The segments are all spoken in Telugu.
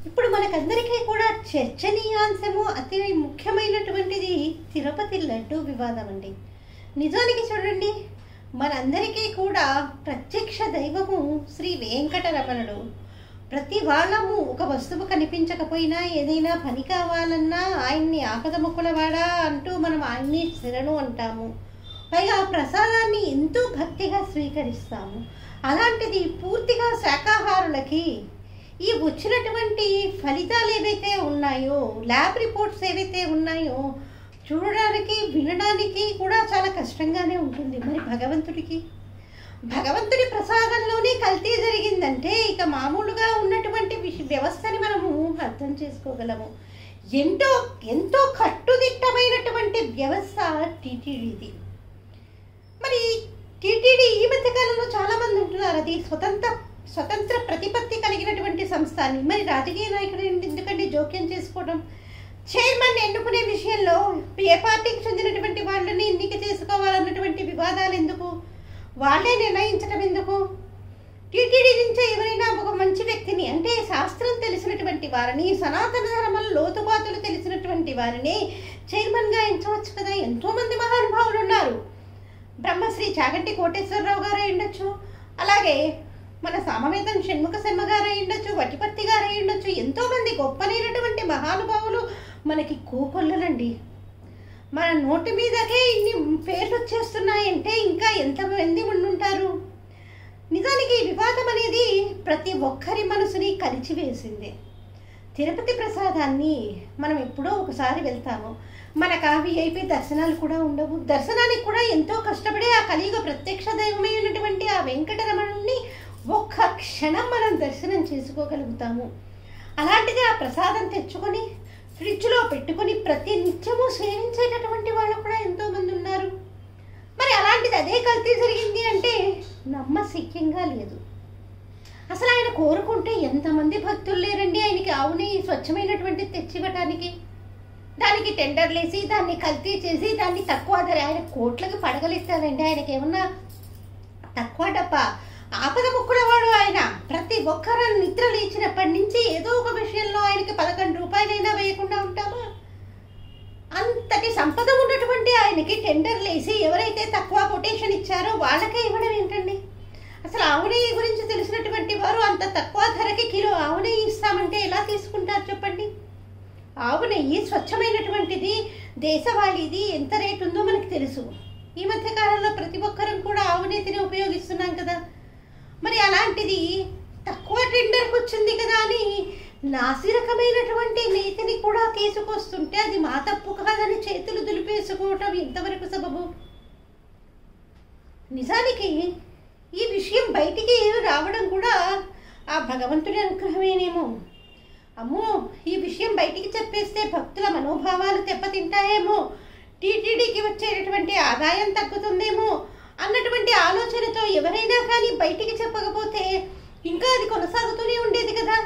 ఇప్పుడు మనకందరికీ కూడా చర్చనీయాంశము అతి ముఖ్యమైనటువంటిది తిరుపతి లడ్డు వివాదం అండి. నిజానికి చూడండి, మనందరికీ కూడా ప్రత్యక్ష దైవము శ్రీ వెంకటరమణుడు. ప్రతి వాళ్ళము ఒక వస్తువు కనిపించకపోయినా ఏదైనా పని కావాలన్నా ఆయన్ని ఆపదముక్కులవాడా అంటూ మనం ఆయన్ని శరణు అంటాము. పైగా ప్రసాదాన్ని ఎంతో భక్తిగా స్వీకరిస్తాము. అలాంటిది పూర్తిగా శాకాహారులకి ఈ వచ్చినటువంటి ఫలితాలు ఏవైతే ఉన్నాయో, ల్యాబ్ రిపోర్ట్స్ ఏవైతే ఉన్నాయో చూడడానికి వినడానికి కూడా చాలా కష్టంగానే ఉంటుంది. మరి భగవంతుడి ప్రసాదంలోనే కల్తీ జరిగిందంటే ఇక మామూలుగా ఉన్నటువంటి వ్యవస్థని మనము అర్థం చేసుకోగలము. ఎంతో కట్టుదిట్టమైనటువంటి వ్యవస్థ టీటీడీది. మరి టీటీడీ ఈ మధ్యకాలంలో చాలామంది ఉంటున్నారు అది స్వతంత్ర ప్రతిపత్తి కలిగినటువంటి సంస్థ అని. మరి రాజకీయ నాయకుడు ఎందుకంటే జోక్యం చేసుకోవడం? చైర్మన్ ఎన్నుకునే విషయంలో ఏ పార్టీకి చెందినటువంటి వాళ్ళని ఎన్నిక చేసుకోవాలన్నటువంటి వివాదాలు ఎందుకు? వాళ్ళే నిర్ణయించడం ఎందుకు? టీటీడీ నుంచి ఎవరైనా ఒక మంచి వ్యక్తిని, అంటే శాస్త్రం తెలిసినటువంటి వారిని, సనాతన ధర్మంలో లోతుపాతులు తెలిసినటువంటి వారిని చైర్మన్గా ఎంచవచ్చు కదా. ఎంతోమంది మహానుభావులు ఉన్నారు. బ్రహ్మశ్రీ చాగంటి కోటేశ్వరరావు గారు అయి ఉండొచ్చు, అలాగే మన సామవేదం షణ్ముఖ శర్మ గారు అయి ఉండొచ్చు, వటిపర్తి గారు అయి ఉండొచ్చు. ఎంతోమంది గొప్పనైనటువంటి మహానుభావులు మనకి కోకొల్లలండి. మన నోటి మీదకే ఇన్ని పేర్లు వచ్చేస్తున్నాయంటే ఇంకా ఎంతమంది ఉండుంటారు. నిజానికి ఈ వివాదం అనేది ప్రతి ఒక్కరి మనసుని కలిచివేసింది. తిరుపతి ప్రసాదాన్ని మనం ఎప్పుడో ఒకసారి వెళ్తాము. మనకు ఆ విఐపి దర్శనాలు కూడా ఉండవు. దర్శనానికి కూడా ఎంతో కష్టపడి ఆ కలియుగ ప్రత్యక్ష దైవమైనటువంటి ఆ వెంకటరమణుని ఒక్క క్షణం మనం దర్శనం చేసుకోగలుగుతాము. అలాంటిది ఆ ప్రసాదం తెచ్చుకొని ఫ్రిడ్జ్లో పెట్టుకొని ప్రతి నిత్యము సేవించేటటువంటి వాళ్ళు కూడా ఎంతోమంది ఉన్నారు. మరి అలాంటిది అదే కల్తీ జరిగింది అంటే నమ్మశక్యంగా లేదు. అసలు ఆయన కోరుకుంటే ఎంతమంది భక్తులు లేరండి ఆయనకి ఆవుని స్వచ్ఛమైనటువంటి తెచ్చివ్వటానికి. దానికి టెండర్లు వేసి దాన్ని కల్తీ చేసి దాన్ని తక్కువ ధర, ఆయన కోట్లకి పడగలిస్తారండి. ఆయనకి ఏమన్నా తక్కువ డబ్బా? ఆపద ముక్కులవాడు ఆయన. ప్రతి ఒక్కరు నిద్ర లేచినప్పటి నుంచి ఏదో ఒక విషయంలో ఆయనకి 11 రూపాయలైనా వేయకుండా ఉంటామా? అంతటి సంపద ఉన్నటువంటి ఆయనకి టెండర్లు వేసి ఎవరైతే తక్కువ కొటేషన్ ఇచ్చారో వాళ్ళకే ఇవ్వడం ఏంటండి? అసలు ఆవు నెయ్యి గురించి తెలిసినటువంటి వారు అంత తక్కువ ధరకి కిలో ఆవు నెయ్యి ఇస్తామంటే ఎలా తీసుకుంటారు చెప్పండి? ఆవు నెయ్యి స్వచ్ఛమైనటువంటిది, దేశవాళీది, ఎంత రేటు ఉందో మనకు తెలుసు. ఈ మధ్య కాలంలో ప్రతి ఒక్కరం కూడా ఆవు నెయ్యిని ఉపయోగిస్తున్నాం కదా. మరి అలాంటిది తక్కువ టెండర్కి వచ్చింది కదా అని నాసిరకమైనటువంటి నెయ్యిని కూడా తీసుకొస్తుంటే అది మా తప్పు కాదని చేతులు దులిపేసుకోవటం ఎంతవరకు సబబు? నిజానికి ఈ విషయం బయటికి రావడం కూడా ఆ భగవంతుడి అనుగ్రహమేనేమో. అమ్మో, ఈ విషయం బయటికి చెప్పేస్తే భక్తుల మనోభావాలు దెబ్బతింటాయేమో, టీటీడీకి వచ్చేటటువంటి ఆదాయం తగ్గుతుందేమో అన్నటువంటి ఆలోచనతో ఎవరైనా కానీ బయటికి చెప్పకపోతే ఇంకా అది కొనసాగుతూనే ఉండేది కదా.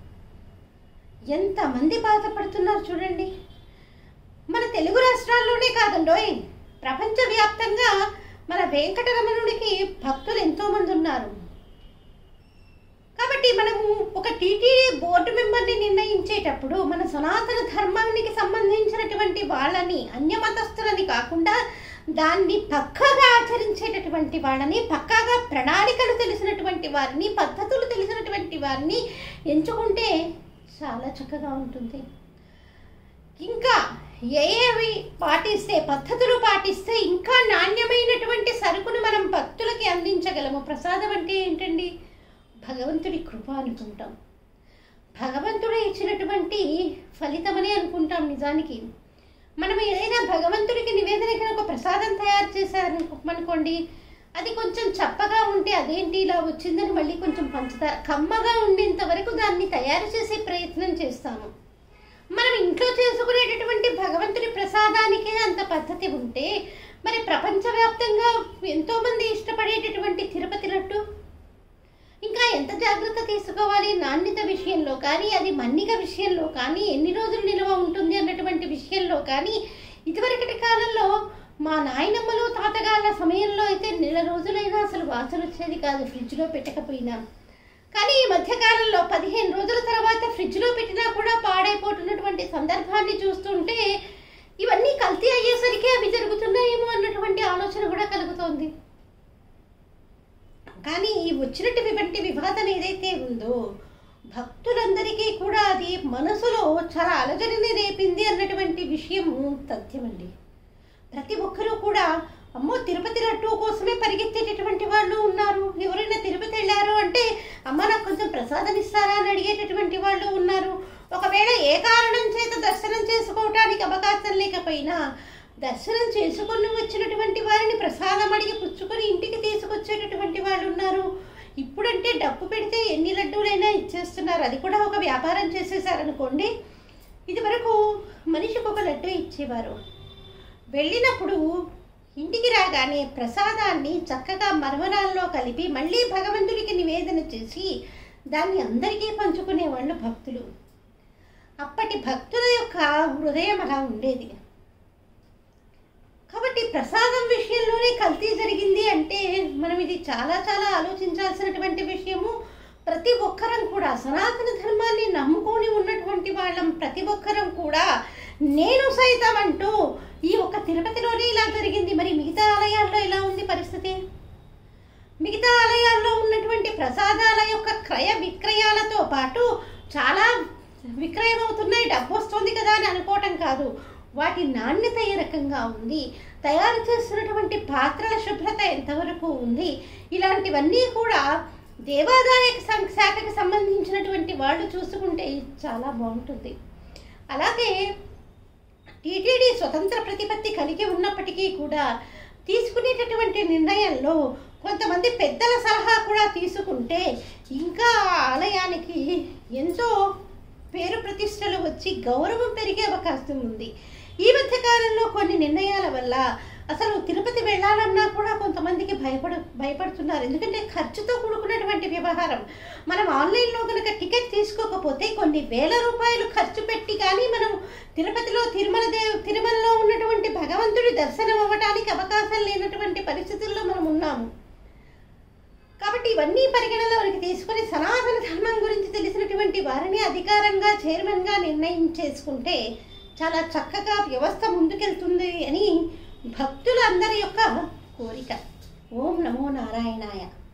ఎంతమంది బాధపడుతున్నారు చూడండి. మన తెలుగు రాష్ట్రాల్లోనే కాదండోయ్, ప్రపంచవ్యాప్తంగా మన వెంకటరమణుడికి భక్తులు ఎంతోమంది ఉన్నారు. కాబట్టి మనము ఒక టీటీడీ బోర్డు మెంబర్ని నిర్ణయించేటప్పుడు మన సనాతన ధర్మానికి సంబంధించినటువంటి వాళ్ళని, అన్యమతస్థులని కాకుండా దాన్ని పక్కాగా ఆచరించేటటువంటి వాళ్ళని, పక్కాగా ప్రణాళికలు తెలిసినటువంటి వారిని, పద్ధతులు తెలిసినటువంటి వారిని ఎంచుకుంటే చాలా చక్కగా ఉంటుంది. ఇంకా ఏవి పాటిస్తే, పద్ధతులు పాటిస్తే ఇంకా నాణ్యమైనటువంటి సరుకును మనం భక్తులకి అందించగలము. ప్రసాదం అంటే ఏంటండి? భగవంతుడి కృప అనుకుంటాం, భగవంతుడే ఇచ్చినటువంటి ఫలితమని అనుకుంటాం. నిజానికి మనం ఏదైనా భగవంతుడికి నివేదనకి ఒక ప్రసాదం తయారు చేశారనుకోండి, అది కొంచెం చప్పగా ఉంటే అదేంటి ఇలా వచ్చిందని మళ్ళీ కొంచెం పంచదార కమ్మగా ఉండేంత వరకు దాన్ని తయారు చేసే ప్రయత్నం చేస్తాము. మనం ఇంట్లో చేసుకునేటటువంటి భగవంతుడి ప్రసాదానికే అంత పద్ధతి ఉంటే మరి ప్రపంచవ్యాప్తంగా ఎంతోమంది ఇష్టపడేటటువంటి తిరుపతి లడ్డు ఇంకా ఎంత జాగ్రత్త తీసుకోవాలి నాణ్యత విషయంలో కానీ, అది మన్నిక విషయంలో కానీ, ఎన్ని రోజులు నిల్వ ఉంటుంది అన్నటువంటి విషయంలో కానీ. ఇదివరకటి కాలంలో మా నాయనమ్మలు తాతగాళ్ళ సమయంలో అయితే నెల రోజులైనా అసలు వాసన వచ్చేది కాదు ఫ్రిడ్జ్లో పెట్టకపోయినా. కానీ ఈ మధ్యకాలంలో 15 రోజుల తర్వాత ఫ్రిడ్జ్లో పెట్టిన సందర్భాన్ని చూస్తుంటే ఇవన్నీ కల్తీ అయ్యేసరికి అవి జరుగుతున్నాయేమో అన్నటువంటి ఆలోచన కూడా కలుగుతోంది. కానీ వచ్చినటువంటి వివాదం ఏదైతే ఉందో భక్తులందరికీ కూడా అది మనసులో చాలా అలజడిని రేపింది అన్నటువంటి విషయం తథ్యమండి. ప్రతి ఒక్కరూ కూడా అమ్మో తిరుపతి లడ్డూ కోసమే పరిగెత్తేటటువంటి వాళ్ళు ఉన్నారు. ఎవరైనా తిరుపతి వెళ్ళారు అంటే అమ్మ నాకు కొంచెం ప్రసాదం ఇస్తారా అని అడిగేటటువంటి వాళ్ళు ఉన్నారు. ఒకవేళ ఏ కారణం చేత దర్శనం చేసుకోవటానికి అవకాశం లేకపోయినా దర్శనం చేసుకుని వచ్చినటువంటి వారిని ప్రసాదం అడిగి పుచ్చుకొని ఇంటికి తీసుకొచ్చేటటువంటి వాళ్ళు ఉన్నారు. ఇప్పుడంటే డబ్బు పెడితే ఎన్ని లడ్డూలైనా ఇచ్చేస్తున్నారు. అది కూడా ఒక వ్యాపారం చేసేసారనుకోండి. ఇది వరకు మనిషికి ఒక లడ్డు ఇచ్చేవారు. వెళ్ళినప్పుడు ఇంటికి రాగానే ప్రసాదాన్ని చక్కగా మరమరాల్లో కలిపి మళ్ళీ భగవంతుడికి నివేదన చేసి దాన్ని అందరికీ పంచుకునేవాళ్ళు భక్తులు. అప్పటి భక్తుల యొక్క హృదయం అలా ఉండేది. కాబట్టి ప్రసాదం విషయంలోనే కల్తీ జరిగింది అంటే మనం ఇది చాలా చాలా ఆలోచించాల్సినటువంటి విషయము. ప్రతి ఒక్కరం కూడా సనాతన ధర్మాన్ని నమ్ముకొని ఉన్నటువంటి వాళ్ళం ప్రతి ఒక్కరం కూడా నేను సైతం అంటూ ఈ ఒక్క తిరుపతిలోనే ఇలా జరిగింది, మరి మిగతా ఆలయాల్లో ఎలా ఉంది పరిస్థితి? మిగతా ఆలయాల్లో ఉన్నటువంటి ప్రసాదాల యొక్క క్రయ విక్రయాలతో పాటు చాలా విక్రయం అవుతున్నాయి, డబ్బు వస్తుంది కదా అని అనుకోవటం కాదు. వాటి నాణ్యత ఏ రకంగా ఉంది, తయారు చేస్తున్నటువంటి పాత్రల శుభ్రత ఎంతవరకు ఉంది, ఇలాంటివన్నీ కూడా దేవాదాయ శాఖకి సంబంధించినటువంటి వాళ్ళు చూసుకుంటే చాలా బాగుంటుంది. అలాగే టీటీడీ స్వతంత్ర ప్రతిపత్తి కలిగి ఉన్నప్పటికీ కూడా తీసుకునేటటువంటి నిర్ణయంలో కొంతమంది పెద్దల సలహా కూడా తీసుకుంటే ఇంకా ఆలయానికి ఎంతో పేరు ప్రతిష్టలు వచ్చి గౌరవం పెరిగే అవకాశం ఉంది. ఈ మధ్య కాలంలో కొన్ని నిర్ణయాల వల్ల అసలు తిరుపతి వెళ్ళాలన్నా కూడా కొంతమందికి భయపడుతున్నారు. ఎందుకంటే ఖర్చుతో కూడుకున్నటువంటి వ్యవహారం. మనం ఆన్లైన్లో కనుక టికెట్ తీసుకోకపోతే కొన్ని వేల రూపాయలు ఖర్చు పెట్టి కానీ మనం తిరుపతిలో తిరుమలలో ఉన్నటువంటి భగవంతుడి దర్శనం అవ్వడానికి అవకాశం లేనటువంటి పరిస్థితుల్లో మనం ఉన్నాము. కాబట్టి ఇవన్నీ పరిగణలోకి తీసుకొని సనాతన ధర్మం గురించి తెలిసినటువంటి వారిని అధికారంగా చైర్మన్గా నిర్ణయం చేసుకుంటే చాలా చక్కగా వ్యవస్థ ముందుకెళ్తుంది అని భక్తులందరి యొక్క కోరిక. ఓం నమో నారాయణాయ.